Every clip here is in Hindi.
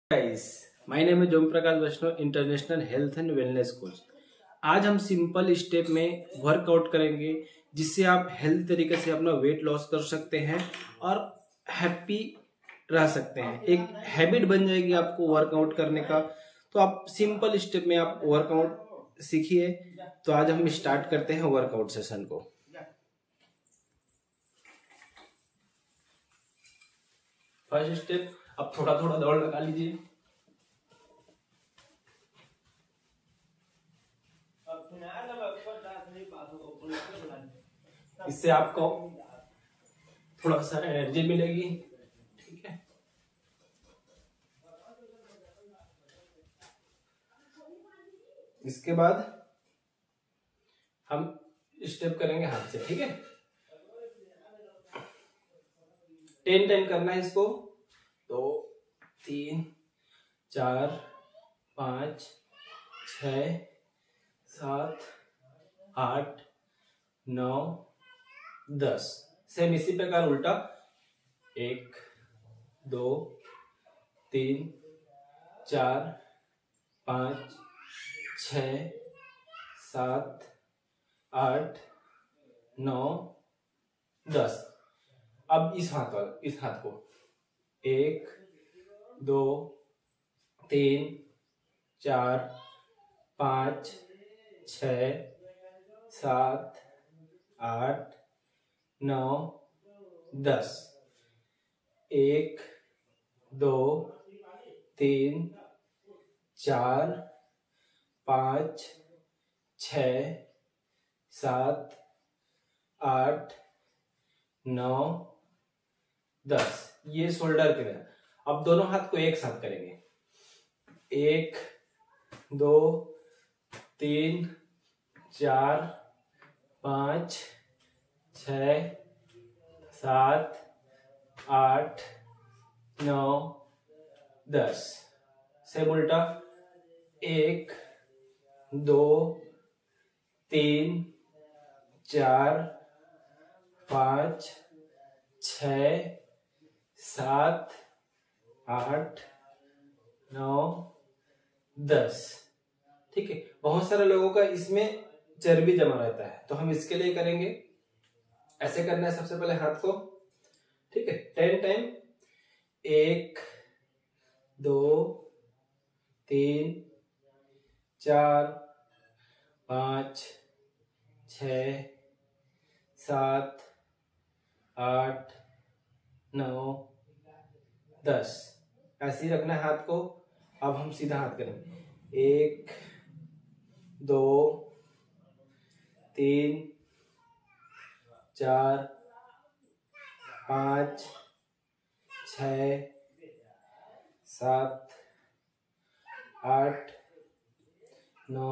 गाइस, माय नेम है Om Prakash Vaishnav, international health and wellness coach. आज हम सिंपल स्टेप में वर्कआउट करेंगे जिससे आप हेल्थ तरीके से अपना वेट लॉस कर सकते हैं और हैप्पी रह सकते हैं। एक हैबिट बन जाएगी आपको वर्कआउट करने का। तो आप सिंपल स्टेप में आप वर्कआउट सीखिए। तो आज हम स्टार्ट करते हैं वर्कआउट सेशन को। फर्स्ट स्टेप, अब थोड़ा थोड़ा दौड़ लगा लीजिए। इससे आपको थोड़ा सा एनर्जी मिलेगी। ठीक है, इसके बाद हम स्टेप करेंगे हाथ से। ठीक है, 10 टाइम करना है इसको। 2 3 4 5 6 7 8 9 10। सेम इसी प्रकार उल्टा 1 2 3 4 5 6 7 8 9 10। अब इस हाथ को 1 2 3 4 5 6 7 8 9 10। 1 2 3 4 5 6 7 8 9 10। ये शोल्डर के लिए। अब दोनों हाथ को एक साथ करेंगे। 1 2 3 4 5 6 7 8 9 10। सेम उल्टा 1 2 3 4 5 6 7 8 9 10। ठीक है, बहुत सारे लोगों का इसमें चर्बी जमा रहता है, तो हम इसके लिए करेंगे। ऐसे करना है सबसे पहले हाथ को। ठीक है, 10 टाइम। 1 2 3 4 5 6 7 8 9 10। ऐसे ही रखना है हाथ को। अब हम सीधा हाथ करेंगे। 1 2 3 4 5 6 7 8 9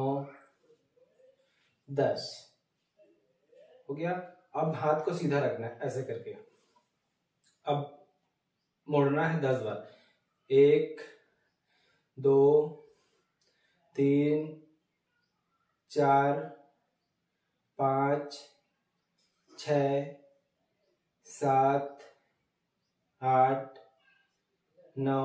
10। हो गया। अब हाथ को सीधा रखना है ऐसे करके। अब मोड़ना है 10 बार। 1 2 3 4 5 6 7 8 9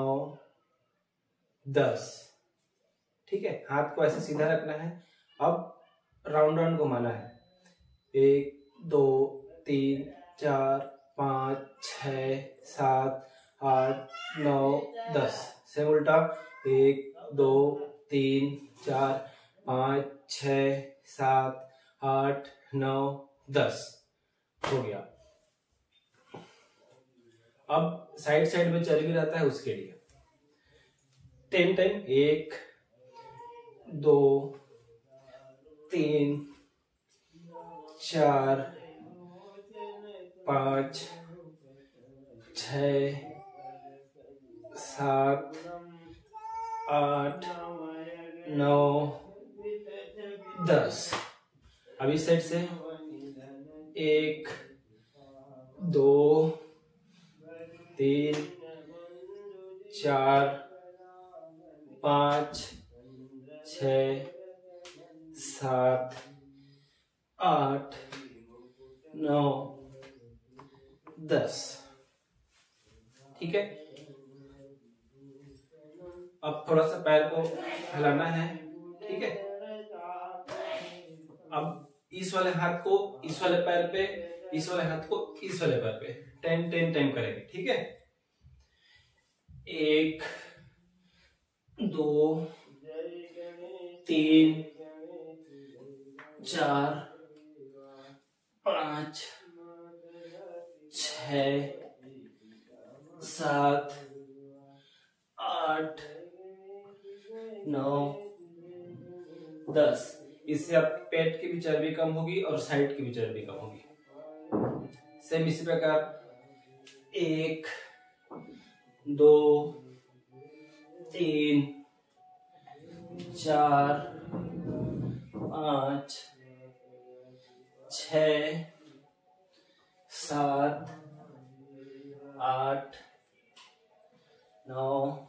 10। ठीक है, हाथ को ऐसे सीधा रखना है। अब राउंड घुमाना है। 1 2 3 4 5 6 7 8 9 10। से उल्टा 1 2 3 4 5 6 7 8 9 10। हो गया। अब साइड में चर्बी रहता है, उसके लिए 10 टाइम। 1 2 3 4 5 6 7 8 9 10। अब इस साइड से 1 2 3 4 5 6 7 8 9 10। ठीक है, अब थोड़ा सा पैर को हिलाना है, ठीक है। अब इस वाले हाथ को इस वाले पैर पे, इस वाले हाथ को इस वाले पैर पे 10 टाइम करेंगे, ठीक है। 1 2 3 4 5 6 7 8 9 10। इससे आपके पेट की भी चर्बी कम होगी और साइड की भी चर्बी कम होगी। सेम इसी प्रकार 1 2 3 4 5 6 7 8 9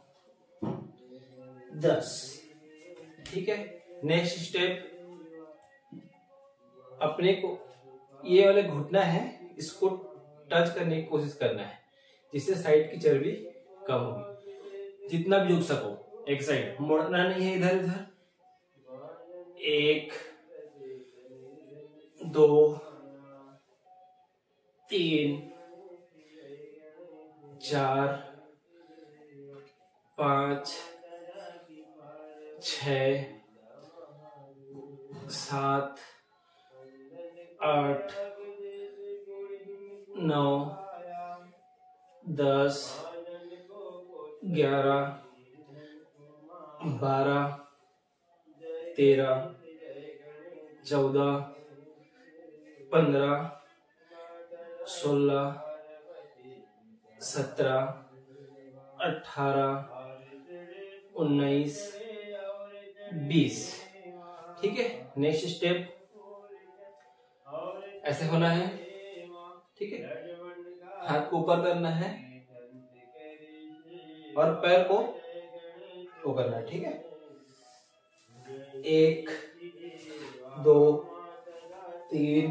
10, ठीक है। नेक्स्ट स्टेप, अपने को ये वाले घुटना है इसको टच करने की कोशिश करना है, जिससे साइड की चर्बी कम होगी। जितना भी झुक सको, एक साइड मोड़ना नहीं है, इधर उधर। 1 2 3 4 5 6 7 8 9 10 11 12 13 14 15 16 17 18 19 20, ठीक है। नेक्स्ट स्टेप ऐसे होना है, ठीक है। हाथ को ऊपर करना है और पैर को वो करना है, ठीक है। 1 2 3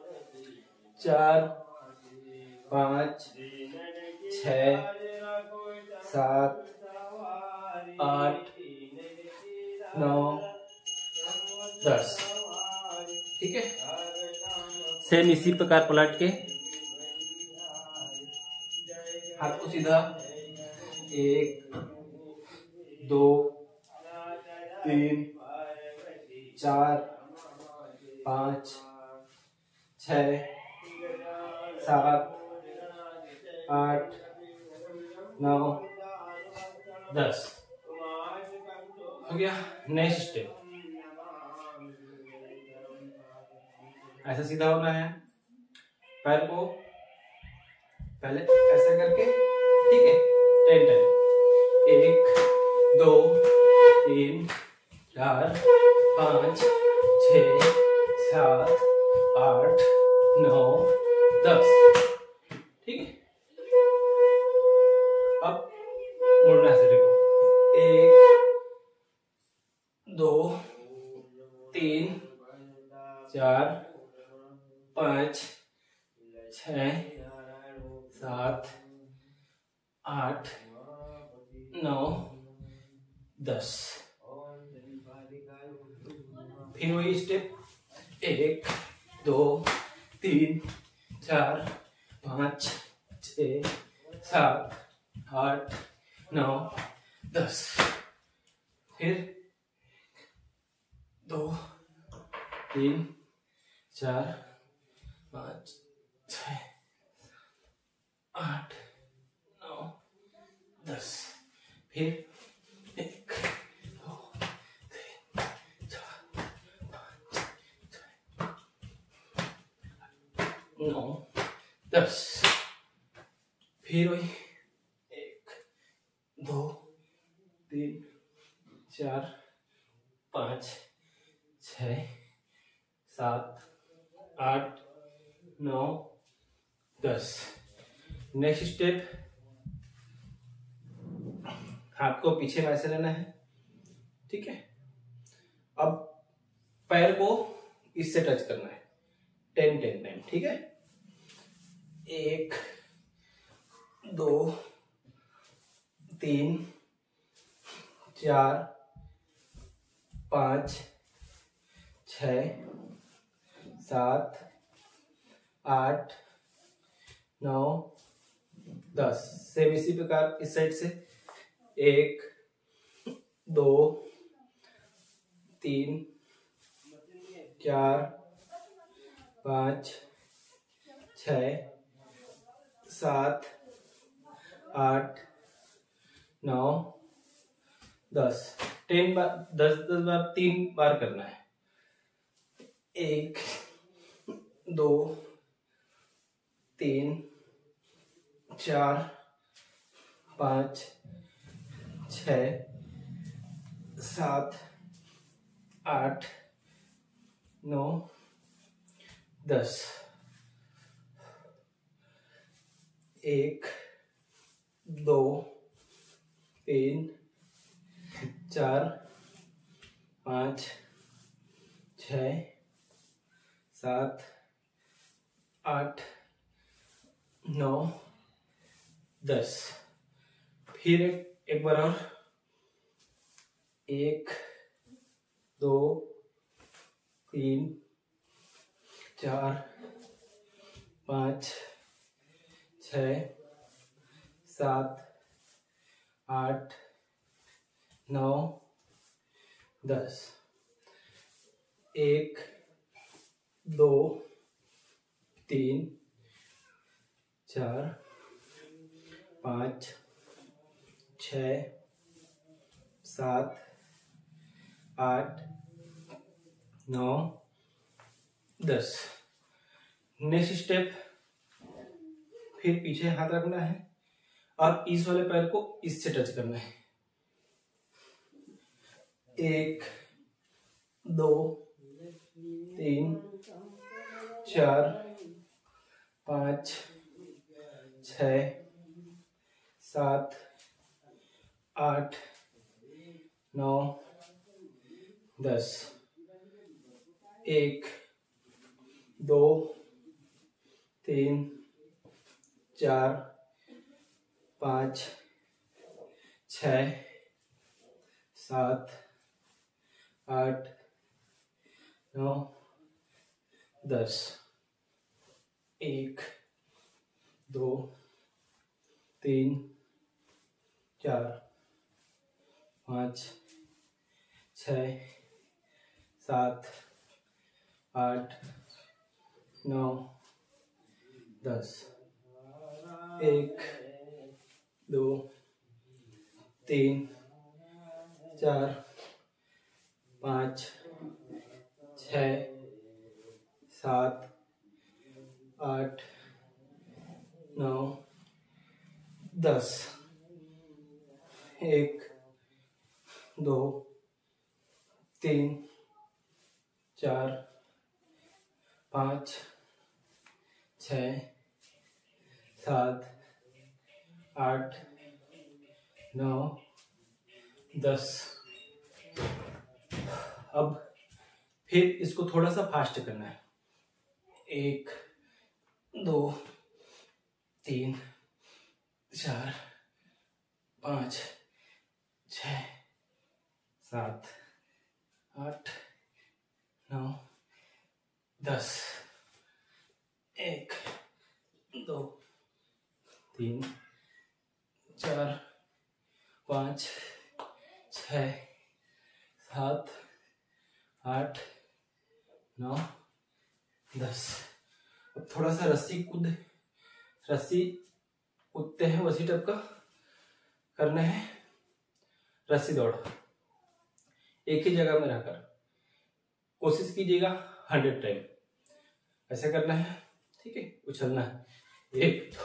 4 5 6 7 8 9 10, ठीक है। सेम इसी प्रकार पलट के हाथ को सीधा 1 2 3 4 5 6 7 8 9 10 हो गया। नेक्स्ट स्टेप ऐसा सीधा होना है, पैर को पहले ऐसा करके, ठीक है। 10 टाइम 1 2 3 4 5 6 7 8 9 10, ठीक है। अब मुड़ना से देखो, 1 2 3 4 5 6 7 8 9 10। फिर वही स्टेप, 1 2 3 4 5 6 7 8 9 10। फिर 2 3 4 5 6 8 9 10। फिर 1 2 3 4 5 6 9 10। फिर वही 1 2 3 4 5 6 7 8 9 10। नेक्स्ट स्टेप, हाथ को पीछे में ऐसे लेना है, ठीक है। अब पैर को इससे टच करना है 10 टाइम, ठीक है। 1 2 3 4 5 6 7 8 9 10। सेम इसी प्रकार इस साइड से 1 2 3 4 5 6 7 8 9 10। 10 बार 10 बार 3 बार करना है। 1 2 3 4 5 6 7 8 9 10। 1 2 3 4 5 6 7 8 9 10। फिर एक बार और 1 2 3 4 5 6 7 8 9 10। 1 2 3 4 5 6 7 8 9 10। नेक्स्ट स्टेप, फिर पीछे हाथ रखना है और इस वाले पैर को इससे टच करना है। 1 2 3 4 5 6 7 8 9 10। 1 2 3 4 5 6 7 8 9 10। 1 2 3 4 5 6 7 8 9 10। 1 2 3 4 5 6 7 8 9 10। 1 2 3 4 5 6 7 8 9 10। अब फिर इसको थोड़ा सा फास्ट करना है। 1 2 3 4 5 6 7 8 9 10। 1 2 3 4 5 6 7 8 9 10। अब थोड़ा सा रस्सी कूदते हैं वैसी टाइप का करना है। रस्सी दौड़ एक ही जगह में रहकर कोशिश कीजिएगा 100 टाइम ऐसे करना है। ठीक है, उछलना है। 1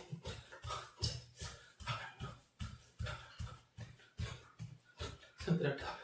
2 3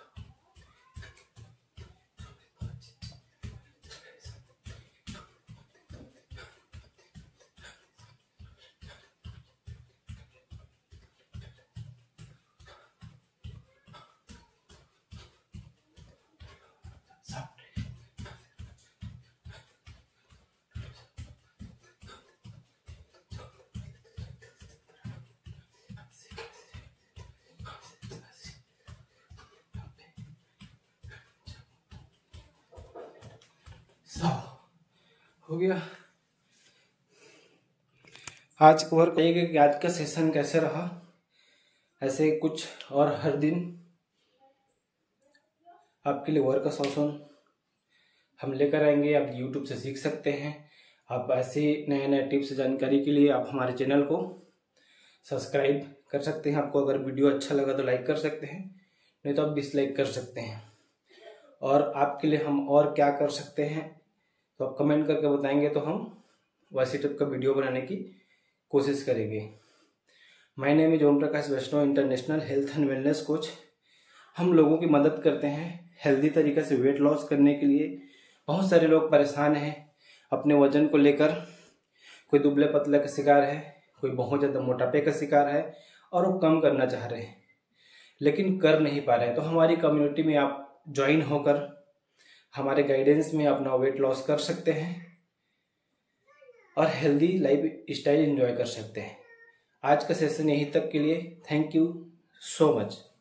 5 100 हो गया। आज का वर्क एक आज का सेशन कैसे रहा, ऐसे कुछ और हर दिन आपके लिए वर्क सेशन हम लेकर आएंगे। आप YouTube से सीख सकते हैं। आप ऐसे नए नए टिप्स जानकारी के लिए आप हमारे चैनल को सब्सक्राइब कर सकते हैं। आपको अगर वीडियो अच्छा लगा तो लाइक कर सकते हैं, नहीं तो आप डिसलाइक कर सकते हैं। और आपके लिए हम और क्या कर सकते हैं तो आप कमेंट करके बताएंगे तो हम वैसे टाइप का वीडियो बनाने की कोशिश करेंगे। My name is Om Prakash Vaishnav, international health and wellness coach. हम लोगों की मदद करते हैं हेल्दी तरीके से वेट लॉस करने के लिए। बहुत सारे लोग परेशान हैं अपने वजन को लेकर। कोई दुबले पतले का शिकार है, कोई बहुत ज़्यादा मोटापे का शिकार है और वो कम करना चाह रहे हैं लेकिन कर नहीं पा रहे हैं। तो हमारी कम्युनिटी में आप ज्वाइन होकर हमारे गाइडेंस में अपना वेट लॉस कर सकते हैं और हेल्दी लाइफ स्टाइल एंजॉय कर सकते हैं। आज का सेशन यहीं तक के लिए। Thank you so much.